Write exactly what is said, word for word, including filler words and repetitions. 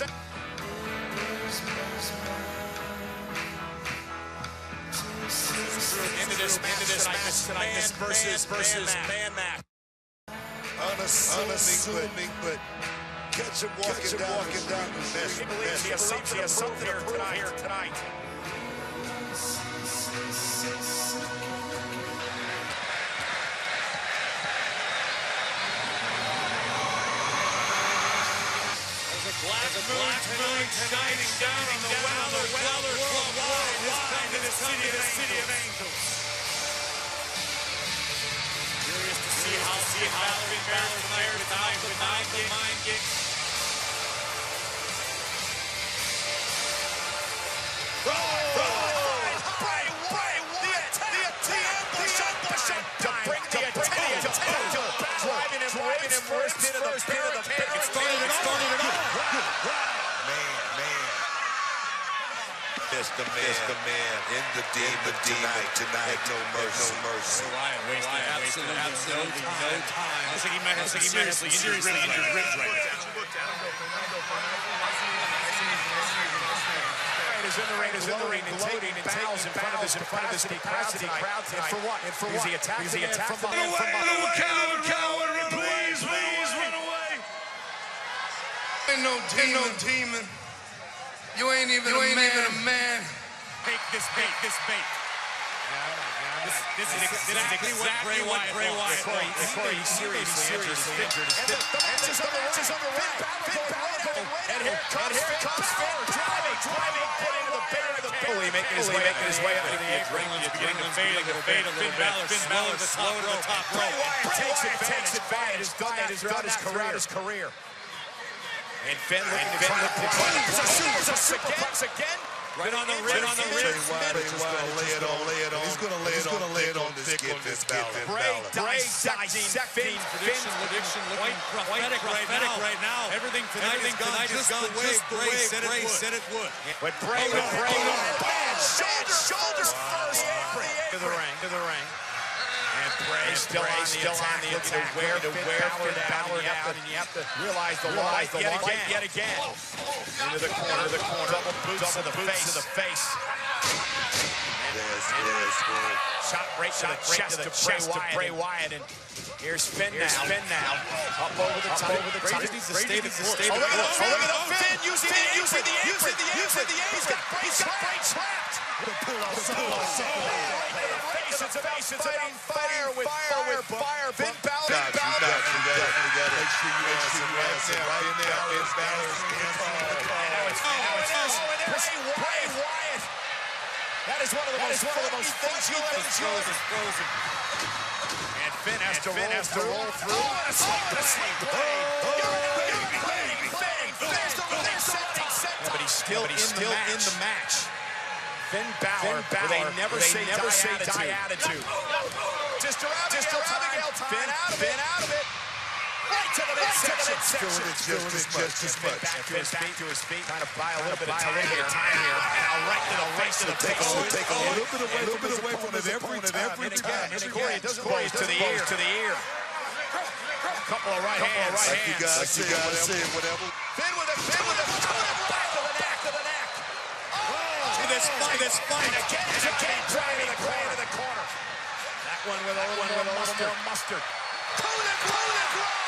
second. Into this match, into this match tonight, man versus man, versus man, man match. Unassuming, unassuming but, but catch him walking, catch him down, walking down the best. He believes he has something, he has something here tonight. Here tonight. Black moon shining down on the Weller Weller Club in the city of city of Angels. Curious to see how see how Finn Balor fared tonight without the mind game. Bray Wyatt, the attempt to bring the attention to driving him right in first into the barricade. It started it all. It's the man, it's the man in the demon tonight, tonight, no mercy, no mercy. Ryan wasted absolutely, absolutely no time. I think he might have seriously, seriously injured ribs right now. Is in the ring, is in the ring, and taking bows in front of this, in front of this capacity crowd tonight. And for what? And for what? Is he attacking? Is he attacking from behind? Coward, coward, run away, please, run away. Ain't no demon, no demon. You ain't even, you a, ain't man. even a man. Take this bait, this bait. This, this is exactly what Bray Wyatt wants. Corey, he's seriously injured. And the match is on the right. Finn Balor, and here comes Finn, driving, driving, putting the barricade. Making his way, making his way out of the adrenaline, beginning to fade a little bit. Finn Balor, Finn Balor, the slow to the top rope. Bray Wyatt takes advantage. Has done that throughout his career. And Finn looking to try to there's a superplex again, again. Right on the ribs, on the ribs. He's gonna lay it on, lay it on. He's gonna lay it on, lay it on this kid, Finn Balor. Bray dissecting Finn's prediction, looking prophetic right now. Everything tonight is gone just the way Bray said it would. But Bray, Bray, shoulder, shoulders first. To the ring, to the ring. And Bray still on the attack, looking to wear Finn Balor down, and you have to realize the light yet again. Into the corner, the corner, double boots to the face, to the face. Shot right to the chest to Bray Wyatt, and here's Finn now. Finn now, up over the top, over the top. Needs to stay the course. Oh, look at the Finn using the using the using the using the He's got Bray trapped. Pull off, pull off. It's about fighting fire with fire, fire. Finn Balor, Finn Balor. Make sure you answer him right in there. Finn Balor's Bray Wyatt. That is one of the most, one of the most frozen, frozen. And Finn has to roll, has to roll through. Oh, and a sweep, a sweep. But he's still, he's still in the match. Finn Balor, Balor, they never they say never die say attitude. Die attitude. Just around, just around time. Finn out of Finn it. out of it. Right to the midsection. Feeling it just as much. Just as much. Back to his feet, to his feet. Trying to buy a little bit of time here. Time here. Now right to the right to the take a little, take a little bit away, a little bit away from it every time. Every time. And again, Corey to the ear, to the ear. A couple of right hands. Like you gotta say, you gotta say whatever. Finn with a Finn with a back to the neck, to the neck. This fight, this fight, and again, and again, driving the corner, the corner. That one with a little, with a little more mustard. Pull it, pull it,